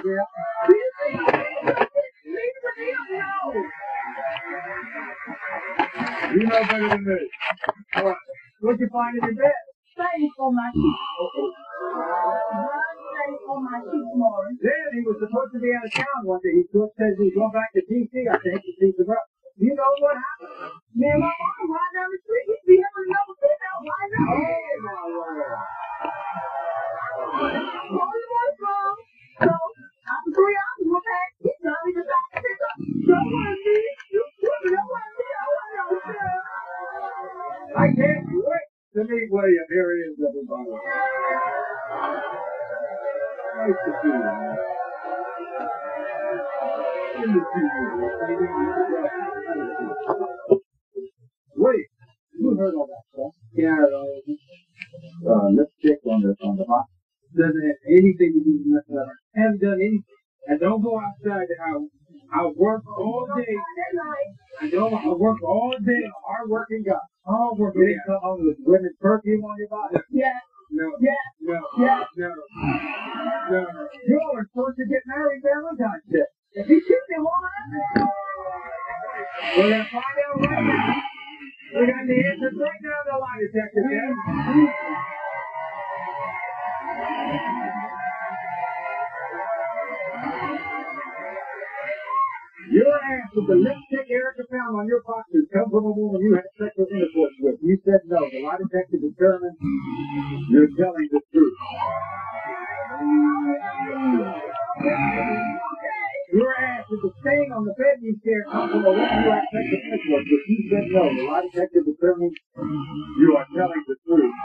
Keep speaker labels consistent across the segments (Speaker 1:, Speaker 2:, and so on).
Speaker 1: Yeah. You know better than me. All right. What'd you find in your bed?
Speaker 2: Thanks for my sheep. Thanks for my sheep, Morris.
Speaker 1: Then he was supposed to be out of town one day. He says he's going back to D.C. I think to see the brother. You know what happened?
Speaker 2: Man, my mom right down the street. He'd be having another fit out right now.
Speaker 1: Oh, my Lord.
Speaker 2: So, after 3 hours, we're back. He's not even back to pick up. Don't want to see you. Don't want to see you. I want no sir.
Speaker 1: I can't wait to meet William. Here he is, everybody. Nice to see you, man. Good to see you. Wait, you heard all that stuff? Yeah, lipstick on the box. Doesn't have anything to do with nothing. I haven't done anything. I don't go outside the house. I work all day. I work all day. Hard working guy. Hard working. You didn't come home with women's perfume on your body?
Speaker 2: Yeah.
Speaker 1: No.
Speaker 2: Yeah.
Speaker 1: No.
Speaker 2: Yeah.
Speaker 1: No. No. You all are supposed to get married Valentine's Day.
Speaker 2: If he shoots me, won't
Speaker 1: We're going to find out right now. We got the answers right now in the lie detector test. You're asked if the lipstick Erica found on your boxes come from a woman you had sexual intercourse with. You said no. The lie detector determined you're telling the truth. You're asked if the stain on the bed you share comes from a woman you had sexual intercourse with. You said no. The lie detector determined you are telling the truth.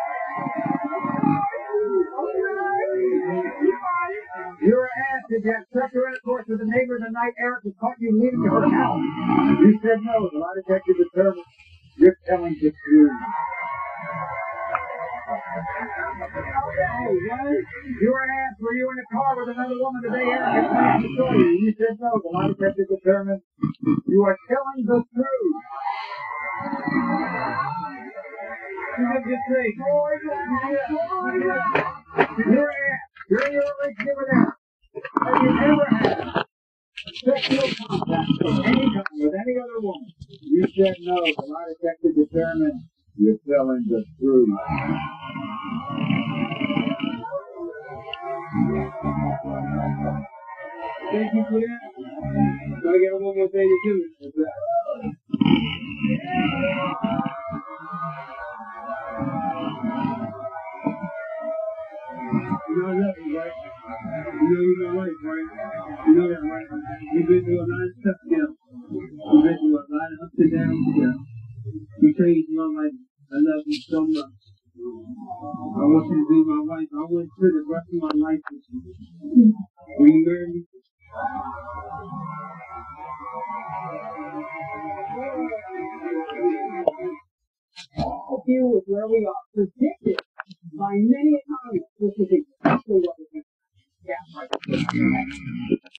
Speaker 1: You're asked if you had sexual intercourse with a neighbor the night Erica caught you leaving her house. You said no. The lie detector determined you're telling the truth. You were asked, were you in a car with another woman the day Erica claimed to saw you? You said no. The lie detector determined you are telling the truth. You did good thing. You're asked, during your relationship with Erica, have you ever had sexual contact of any kind with any other woman? You said no. The lie detector determined you're telling the truth. Thank you for that. So I got one more thing to do. What's that? You know I love you, right? You know you're my wife, right? You know that, right? We've been through a lot of stuff together. We've been through a lot of ups and downs together. You changed my life. I love you so much. I want you to be my wife. I want to spend the rest of my life with you. Will you marry me?
Speaker 2: Here is where we are, predicted by many economists, which is exactly what we think. Yeah, right.